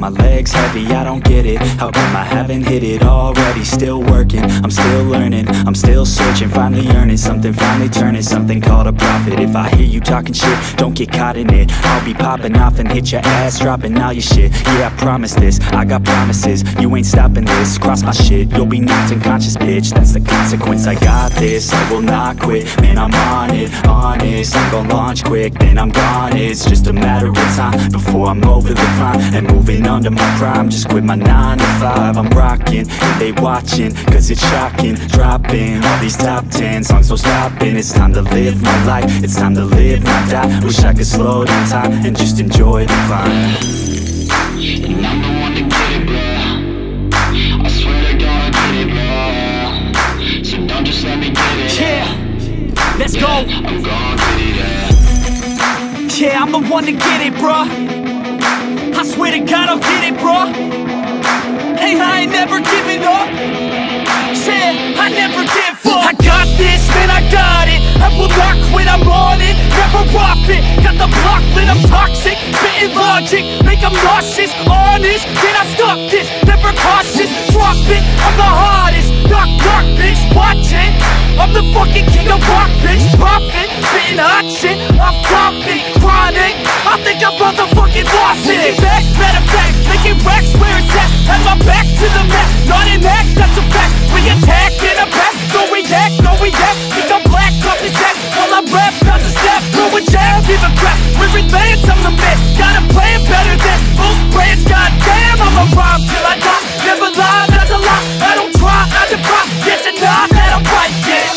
my legs heavy, I don't get it. How come I haven't hit it already? Still working, I'm still learning, I'm still searching, finally earning something, finally turning something called a profit. If I hear you talking shit, don't get caught in it. I'll be popping off and hit your ass, dropping all your shit. Yeah, I promise this, I got promises. You ain't stopping this, cross my shit, you'll be knocked unconscious, bitch. That's the consequence, I got this, I will not quit. Man, I'm on it, honest, I'm gon' launch quick, then I'm gone. It's just a matter of time before I'm over the climb and moving under my prime. Just quit my 9 to 5, I'm rocking, and they watching, cause it's shocking. Dropping all these top 10 songs, so stopping. It's time to live my life, it's time to live, not die. Wish I could slow down time and just enjoy the climb. And I'm the one to get it, bro. I swear to God I get it, bro. So don't just let me get it. Yeah, let's go. I'm gon' get it, yeah. Yeah, I'm the one to get it, bro. I swear to God I'll get it, bro. Hey, I ain't never giving up. Yeah, I never give up. I got this, man, I got it. I will not quit, I'm on it. Never off it. Got the block lit, I'm toxic. Spitting logic, make them nauseous. Honest, can I stop this? Never cautious, drop it. I'm the hardest. Knock, knock, bitch, watch it. I'm the fucking king of rock, bitch. Profit, spitting hot shit. Off topic, chronic. I think I'm motherfucking lost it. Back, matter of fact, making racks where it's at. Have my back to the mat, not an act, that's a fact. We attack in a pack, don't react, no react. Think I'm black, up his back. While I rap, bounce a step, throw a jab, give a crap. We're advanced, I'm the man. Got a plan better than most brands. Goddamn, I'ma rhyme till I die. Never lie, that's a lie. I don't try, I defy. Get to know that I'm right, yeah.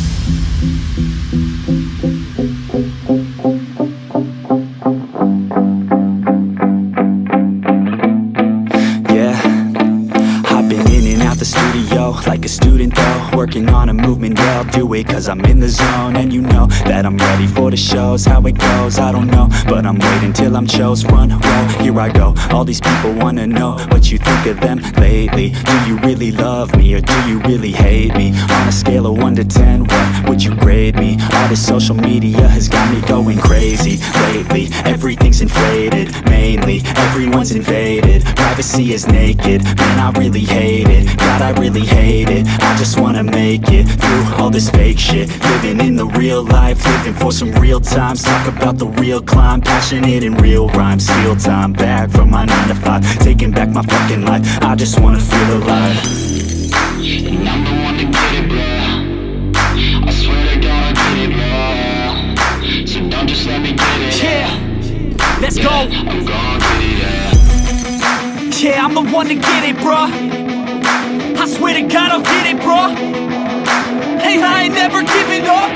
Like a student though, working on a movement, yeah, I'll do it cause I'm in the zone. And you know that I'm ready for the shows. How it goes, I don't know, but I'm waiting till I'm chose. Run, roll, here I go. All these people wanna know what you think of them lately. Do you really love me or do you really hate me? On a scale of 1 to 10, what would you grade me? All this social media has got me going crazy lately. Everything's inflated, mainly everyone's invaded. Privacy is naked, man, I really hate it. God, I really hate it. I just wanna make it through all this fake shit. Living in the real life, living for some real times. Talk about the real climb, passionate in real rhymes. Steal time back from my 9 to 5, taking back my fucking life. I just wanna feel alive. And I'm the one to get it, bro. I swear to God I get it, bro. So don't just let me get it. Yeah, let's go. I'm gon' get it, yeah. Yeah, I'm the one to get it, bro. I swear to God I'll get it, bro. Hey, I ain't never giving up.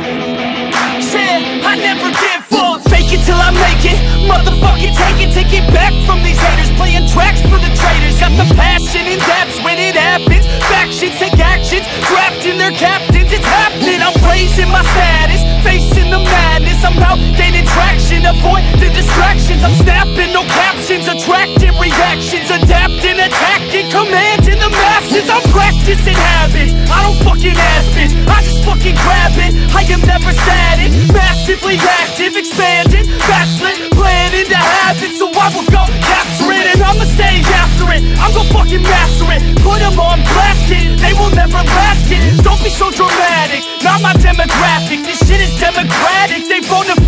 Yeah, I never give up. Fake it till I make it. Motherfucking take it back from these haters. Playing tracks for the traitors. Got the passion in depths when it happens. Factions take actions, drafting their captains. It's happening, I'm raising my status. Facing the madness, I'm out gaining traction. Avoid the distractions, I'm snapping, no captions. Attracting reactions, adapting, attacking, commanding the masses. I'm practicing habits, I don't fucking ask bitch. I just fucking grab it, I am never static. Massively active, expanding, backslid, planning to have it. So I will go capture it, and I'ma stay after it. I'm gon' fucking master it, put them on blast it. They will never last it, don't be so dramatic. Not my demographic, this shit is democratic. They vote